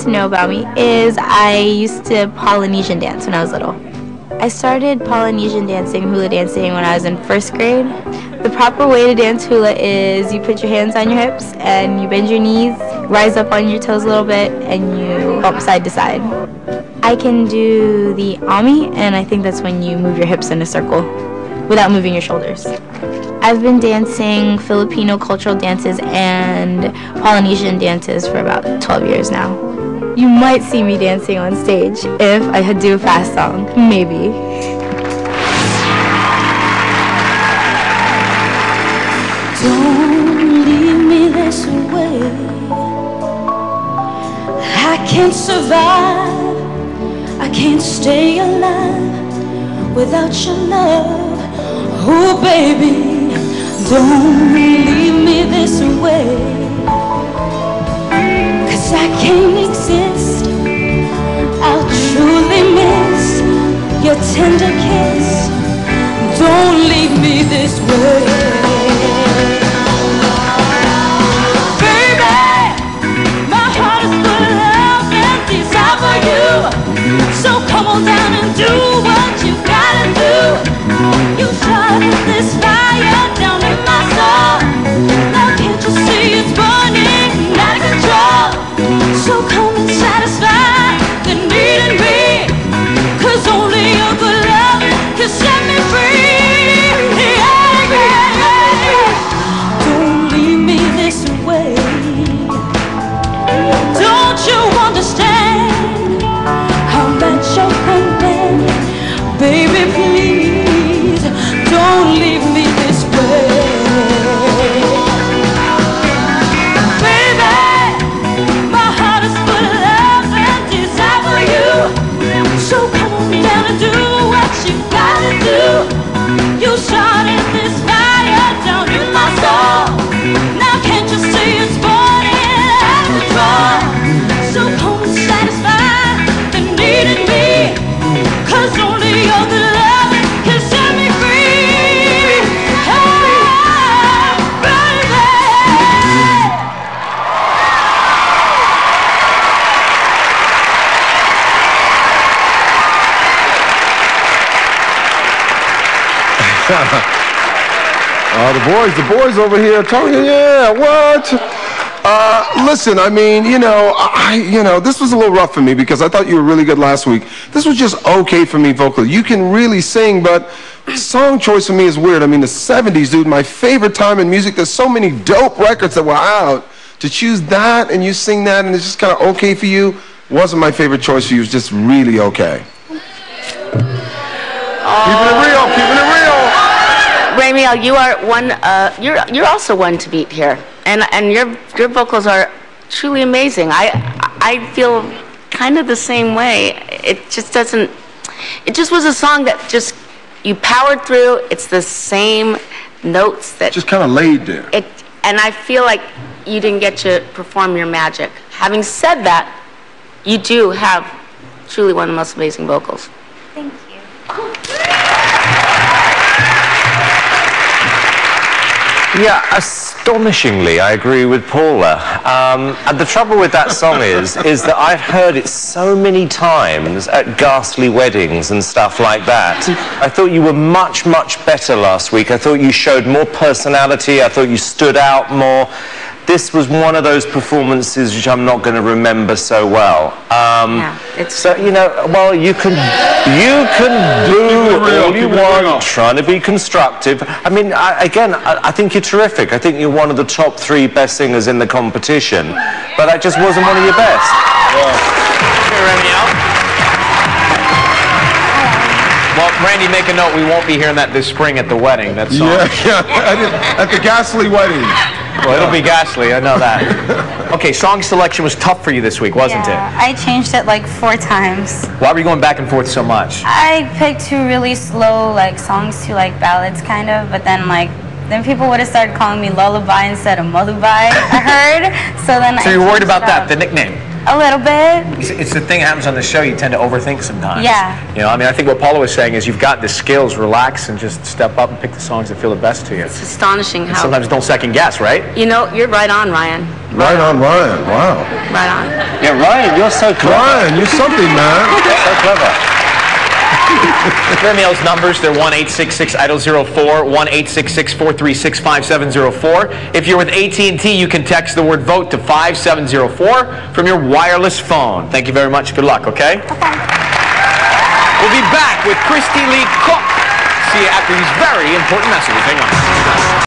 to know about me is I used to Polynesian dance when I was little. I started Polynesian dancing, hula dancing, when I was in 1st grade. The proper way to dance hula is you put your hands on your hips and you bend your knees, rise up on your toes a little bit, and you bump side to side. I can do the ami, and I think that's when you move your hips in a circle without moving your shoulders. I've been dancing Filipino cultural dances and Polynesian dances for about 12 years now. You might see me dancing on stage if I had do a fast song, maybe. Don't leave me this way. I can't survive, I can't stay alive without your love. Oh baby, don't leave me this way, 'cause I can't exist. I'll truly miss your tender kiss. Don't leave me this way. So come on down and do what you gotta do. You started this fire down in my soul. Now can't you see it's burning out of control? So come and satisfy the need in me, 'cause only your good love can set me free. Don't leave me this way. Don't you understand? Baby, please, don't leave me this way. Baby, my heart is full of love and desire for you. So come on down and do what you gotta do. You started this fire down in my soul. Now can't you see it's burning out of control? So come and satisfy the need in me, 'cause only your good love can set me free. Hey, baby. The boys over here talking, yeah, what? Listen, I mean, this was a little rough for me because I thought you were really good last week. This was just okay for me vocally. You can really sing, but song choice for me is weird. I mean, the 70s, dude, my favorite time in music. There's so many dope records that were out. To choose that and you sing that and it's just kind of okay for you wasn't my favorite choice for you. It was just really okay. Keeping it real, keeping it real. Ramiel, you are one. You're also one to beat here, and your vocals are truly amazing. I feel kind of the same way. It just doesn't. It just was a song that just you powered through. It's the same notes that just kind of laid there. And I feel like you didn't get to perform your magic. Having said that, you do have truly one of the most amazing vocals. Thank you. Yeah, astonishingly, I agree with Paula. And the trouble with that song is that I've heard it so many times at ghastly weddings and stuff like that. I thought you were much, much better last week. I thought you showed more personality. I thought you stood out more. This was one of those performances which I'm not going to remember so well. So, well, you can boo all you want, trying to be constructive. I mean, I think you're terrific. I think you're one of the top 3 best singers in the competition, but that just wasn't one of your best. Well, Randy, make a note. We won't be hearing that this spring at the wedding. That song. Yeah, at the ghastly wedding. Well, it'll be ghastly, I know that. Okay, song selection was tough for you this week, wasn't it? I changed it like 4 times. Why were you going back and forth so much? I picked 2 really slow songs, 2 ballads kind of, but then people would have started calling me Lullaby instead of Molubai, I heard. So you're worried about that, the nickname? A little bit. It's the thing that happens on the show, you tend to overthink sometimes. Yeah. I think what Paula was saying is you've got the skills, relax and just step up and pick the songs that feel the best to you. It's astonishing how... And sometimes don't second guess, right? You're right on, Ryan. Right on, Ryan. Wow. Right on. Yeah, Ryan, you're so clever. Ryan, you're something, man. So clever. Mail's numbers, they're 1-866-IDOL-04, 1-866-436-5704. If you're with AT&T, you can text the word VOTE to 5704 from your wireless phone. Thank you very much. Good luck, okay? We'll be back with Christy Lee Cook. See you after these very important messages. Hang on.